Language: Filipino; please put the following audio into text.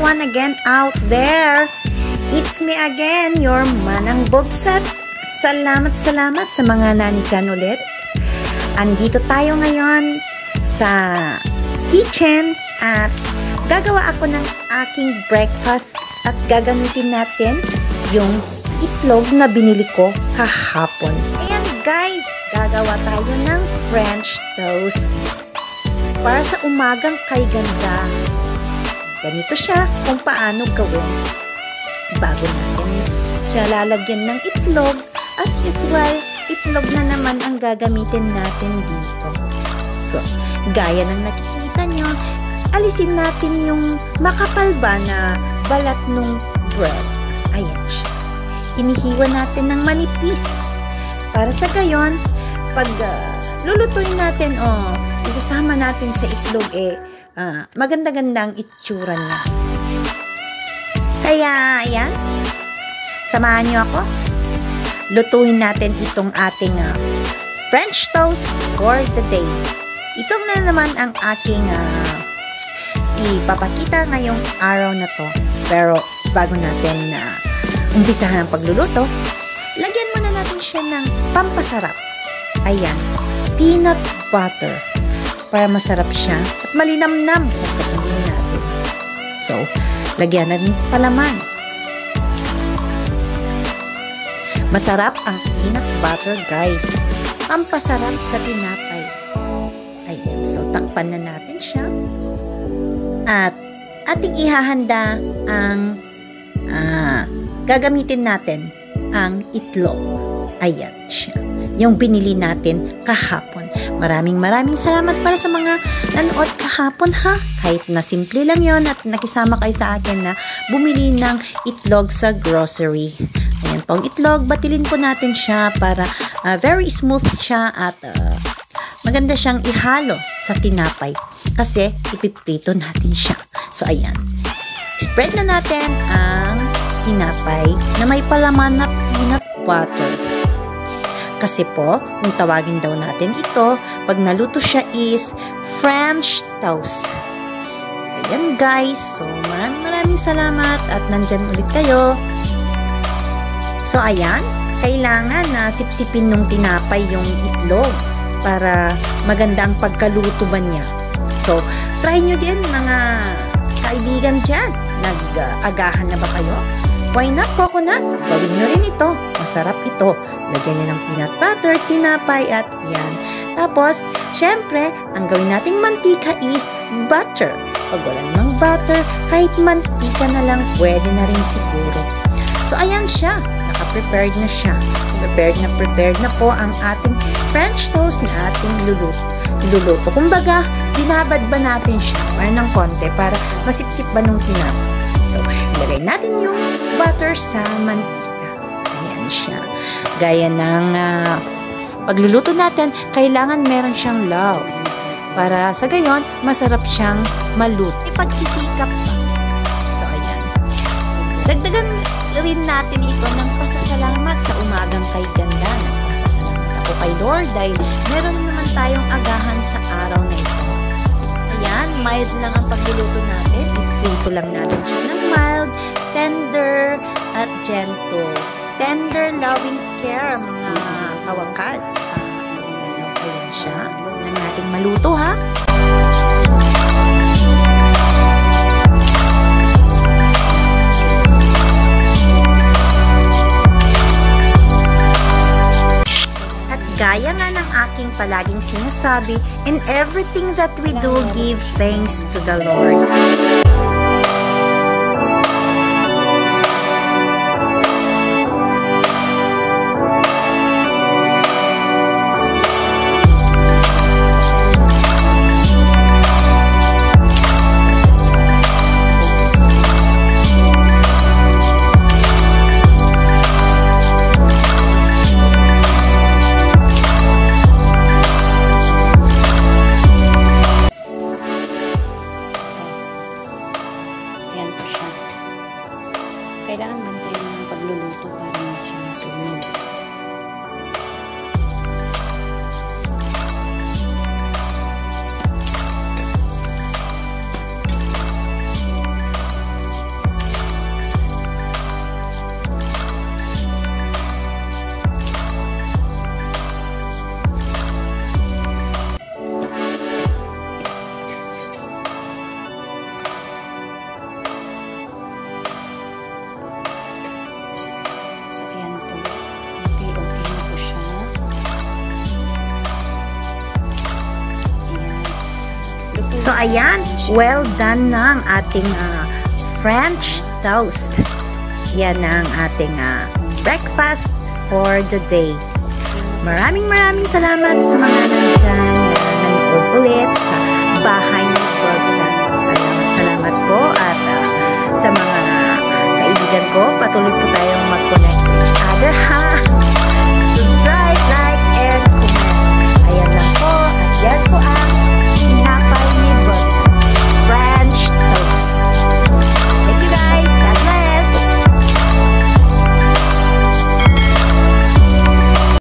everyone again out there. It's me again, your manang Bebsat. Salamat sa mga nandyan ulit. Andito tayo ngayon sa kitchen at gagawa ako ng aking breakfast at gagamitin natin yung itlog na binili ko kahapon. Ayan guys, gagawa tayo ng French toast para sa umagang kay ganda. Ganito siya kung paano gawin. Bago natin siya lalagyan ng itlog, as usual, itlog na naman ang gagamitin natin dito. So, gaya ng nakikita nyo, alisin natin yung makapal ba na balat ng bread. Ayan siya. Hinihiwa natin ng manipis. Para sa gayon, pag lulutuin natin o isasama natin sa itlog, maganda-ganda ang itsura niya. Kaya, ayan, samahan nyo ako. Lutuin natin itong ating French toast for the day. Ito na naman ang aking ipapakita ngayong araw na to. Pero bago natin umpisahan ang pagluluto, lagyan muna natin siya ng pampasarap. Ayan, peanut butter. Para masarap siya at malinamnam kung kainin natin. So, lagyan natin palaman. Masarap ang peanut butter, guys. Pampasarap sa tinapay. Ayan. So, takpan na natin siya. At ating ihahanda ang gagamitin natin ang itlog. Ayan siya. Yung binili natin kahapon. Maraming salamat para sa mga nanood kahapon ha. Kahit na simple lang yon at nakisama kayo sa akin na bumili ng itlog sa grocery. Ayan pong itlog, batilin po natin siya para very smooth siya at maganda siyang ihalo sa tinapay kasi ipiprito natin siya. So ayan, spread na natin ang tinapay na may palaman na peanut butter. Kasi po, kung tawagin daw natin ito, pag naluto siya is French toast. Ayan guys, so maraming salamat at nandyan ulit kayo. So ayan, kailangan na sipsipin nung tinapay yung itlog para maganda ang pagkaluto ba niya. So, try nyo din mga kaibigan dyan. Nag-agahan na ba kayo? Why not coconut? Gawin nyo rin ito. Masarap ito. Lagyan nyo ng peanut butter, tinapay at yan. Tapos, syempre, ang gawin nating mantika is butter. Pag wala namang butter, kahit mantika na lang, pwede na rin siguro. So, ayan siya. Naka-prepared na siya. Prepared na po ang ating French toast na ating luluto. Kumbaga, binabad ba natin siya or ng konti para masipsip ba nung tinapay. So, ilagay natin yung butter sa mantika. Ayan siya. Gaya ng pagluluto natin, kailangan meron siyang love. Para sa gayon, masarap siyang maluto. May pagsisikap pa. So, ayan. Dagdagan rin natin ito ng pasasalamat sa umagang kay ganda. Nagpapasalamat ako kay Lord dahil meron naman tayong agahan sa araw na ito. Ayan, mild lang ang pagluluto natin. Iprito lang natin siya ng mild, tender, at gentle. Tender, loving care, mga kawakads. So, ayan siya. Ayan nating maluto, ha? At gaya nga ng aking palaging sinasabi, in everything that we do, give thanks to the Lord. So ayan, well done na ang ating French toast. Yan na ang ating breakfast for the day. Maraming salamat sa mga nandyan na nanood ulit sa bahay